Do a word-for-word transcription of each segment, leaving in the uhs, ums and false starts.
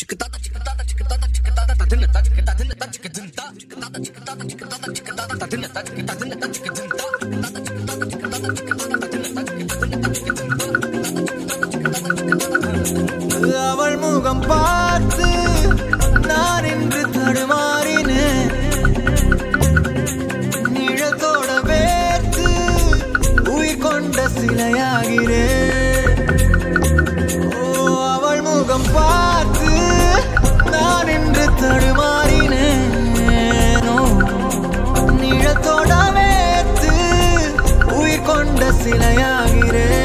அவள் முகம் பார்த்து நான் இன்று தடுமாறினேன். நிழத்தோட வேர்த்து உயிர் கொண்ட சிலையாகிறேன். ஓ அவள் முகம் பார்த்து நான் இன்று தடுமாறினேன். நிழத்தோட வேர்த்து உயிர் கொண்ட சிலையாகிறேன்.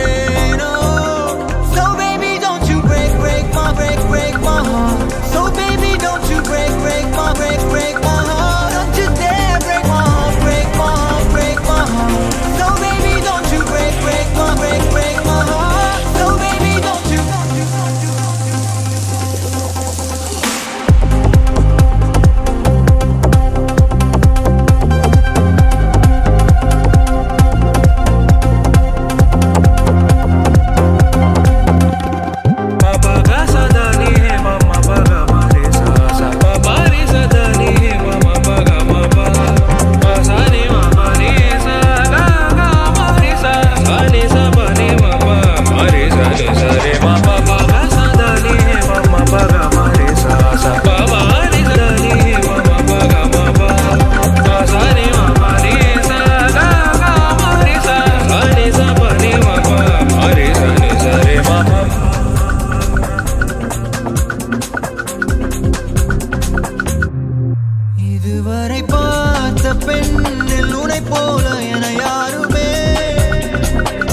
இதுவரை பார்த்த பெண்ணில் உனை போல என யாருமே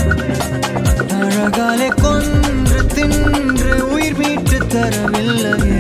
அழகாலே கொன்று தின்று உயிர் மீட்டு தரவில்லையே.